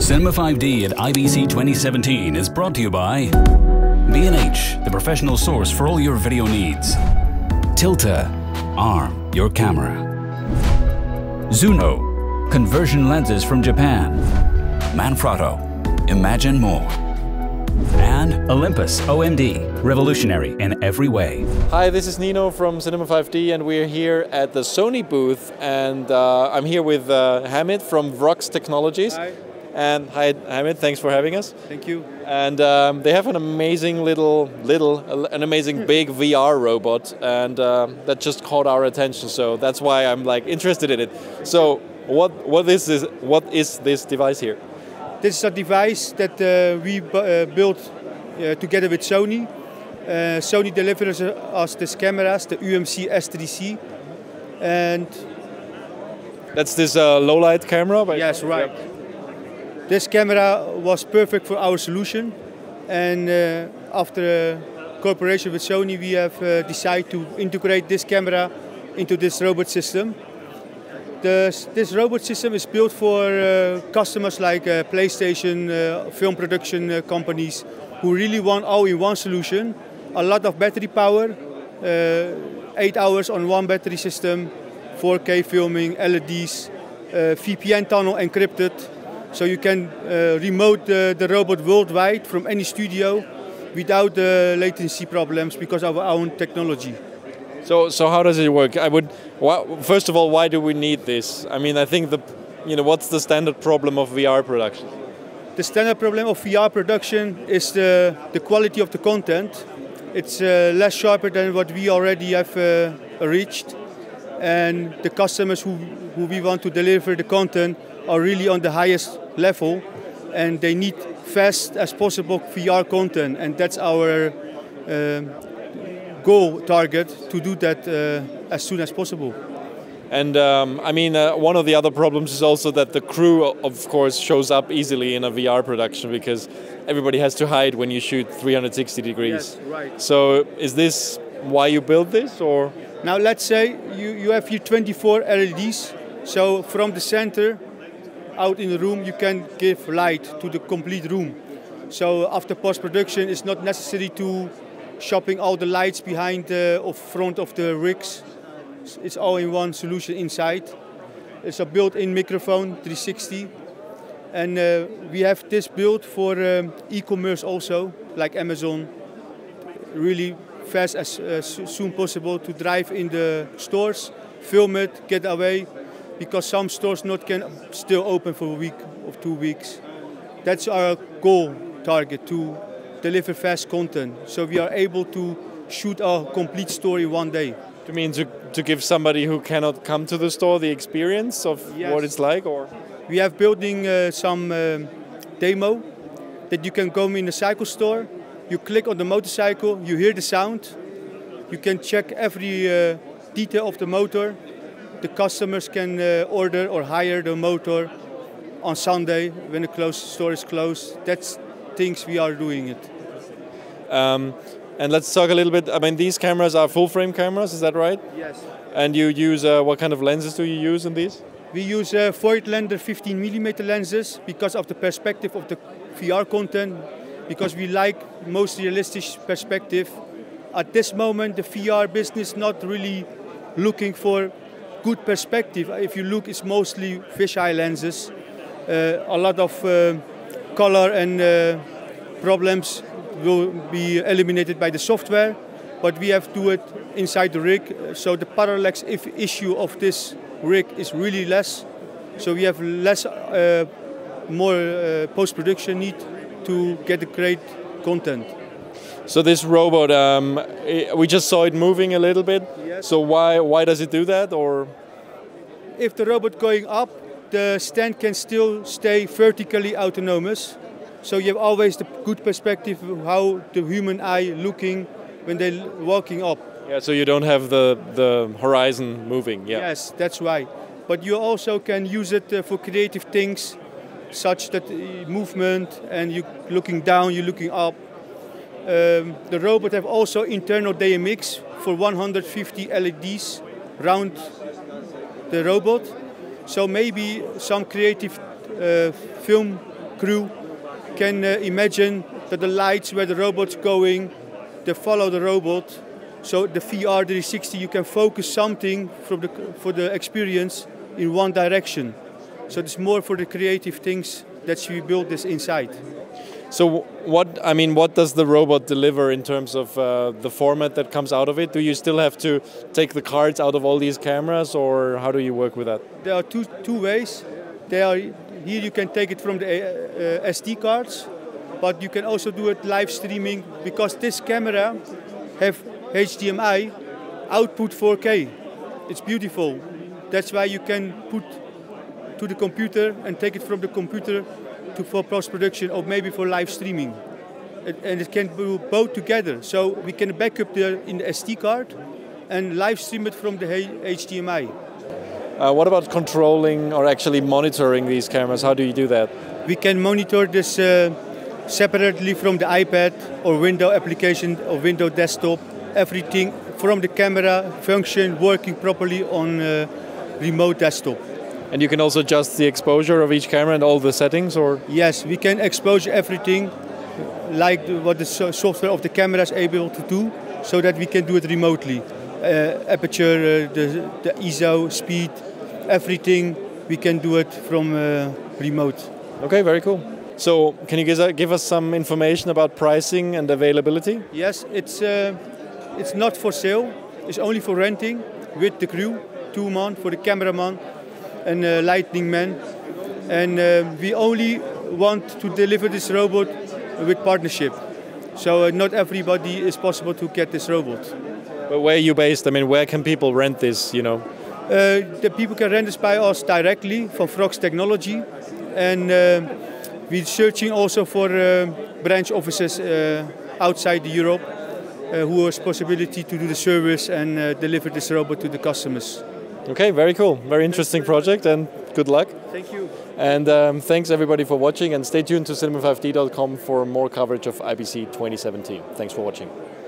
Cinema 5D at IBC 2017 is brought to you by B&H, the professional source for all your video needs. Tilta, arm your camera. Zuno, conversion lenses from Japan. Manfrotto, imagine more. And Olympus OMD, revolutionary in every way. Hi, this is Nino from Cinema 5D, and we're here at the Sony booth, and I'm here with Hamid from VROX Technologies. Hi. And hi, Hamid, thanks for having us. Thank you. And they have an amazing an amazing big VR robot, and that just caught our attention. So that's why I'm like interested in it. So what is this device here? This is a device that we built together with Sony. Sony delivers us these cameras, the UMC S3C, and that's this low light camera. Yes, right. Yep. This camera was perfect for our solution, and after cooperation with Sony, we have decided to integrate this camera into this robot system. This robot system is built for customers like PlayStation, film production companies who really want all-in-one solution. A lot of battery power, 8 hours on one battery system, 4K filming, LEDs, VPN tunnel encrypted. So you can remote the robot worldwide from any studio without latency problems because of our own technology. So how does it work? First of all, why do we need this? I mean, I think what's the standard problem of VR production? The standard problem of VR production is the quality of the content. It's less sharper than what we already have reached, and the customers who we want to deliver the content are really on the highest level, and they need fast as possible VR content, and that's our goal target, to do that as soon as possible. And I mean, one of the other problems is also that the crew, of course, shows up easily in a VR production because everybody has to hide when you shoot 360 degrees. Yes, right. So is this why you built this, or? Now let's say you have here 24 LEDs, so from the center out in the room you can give light to the complete room. So after post-production it's not necessary to shopping all the lights behind or front of the rigs. It's all in one solution inside. It's a built-in microphone 360, and we have this built for e-commerce also, like Amazon. Really fast as soon possible to drive in the stores, film it, get away, because some stores can still open for a week or 2 weeks. That's our goal target, to deliver fast content, so we are able to shoot a complete store in one day. You mean to give somebody who cannot come to the store the experience of what it's like, or? We have building some demo that you can go in the cycle store, you click on the motorcycle, you hear the sound, you can check every detail of the motor. The customers can order or hire the motor on Sunday when the store is closed. That's things we are doing it. And let's talk a little bit. I mean, these cameras are full-frame cameras, is that right? Yes. And you use what kind of lenses do you use in these? We use Voigtlander 15mm lenses because of the perspective of the VR content, because we like most realistic perspective. At this moment, the VR business is not really looking for good perspective. If you look, it's mostly fisheye lenses. A lot of color and problems will be eliminated by the software, but we have to do it inside the rig. So the parallax issue of this rig is really less. So we have more post-production need to get a great content. So this robot, we just saw it moving a little bit. Yes. So why does it do that, or? If the robot going up, the stand can still stay vertically autonomous. So you have always the good perspective of how the human eye looking when they're walking up. Yeah, so you don't have the horizon moving. Yeah. Yes, that's right. But you also can use it for creative things, such that movement, and you looking down, you're looking up. The robot have also internal DMX for 150 LEDs round the robot. So maybe some creative film crew can imagine that the lights where the robot's going, they follow the robot. So the VR 360, you can focus something for the experience in one direction. So it's more for the creative things that we build this inside. So what does the robot deliver in terms of the format that comes out of it? Do you still have to take the cards out of all these cameras, or how do you work with that? There are two ways. Here you can take it from the SD cards, but you can also do it live streaming, because this camera have HDMI output 4K. It's beautiful. That's why you can put to the computer and take it from the computer for post-production or maybe for live streaming. And it can do both together. So we can back up in the SD card and live stream it from the HDMI. What about controlling or actually monitoring these cameras? How do you do that? We can monitor this separately from the iPad or Windows application or Windows desktop. Everything from the camera function working properly on remote desktop. And you can also adjust the exposure of each camera and all the settings, or? Yes, we can expose everything like what the software of the camera is able to do, so that we can do it remotely. Aperture, the ISO, speed, everything, we can do it from remote. Okay, very cool. So can you give us some information about pricing and availability? Yes, it's not for sale. It's only for renting with the crew, 2 months for the cameraman and lighting man. And we only want to deliver this robot with partnership. So not everybody is possible to get this robot. But where are you based? I mean, where can people rent this, you know? The people can rent this by us directly from VROX Technology. And we're searching also for branch offices outside Europe who has possibility to do the service and deliver this robot to the customers. Okay, very cool. Very interesting project, and good luck. Thank you. And thanks everybody for watching, and stay tuned to cinema5d.com for more coverage of IBC 2017. Thanks for watching.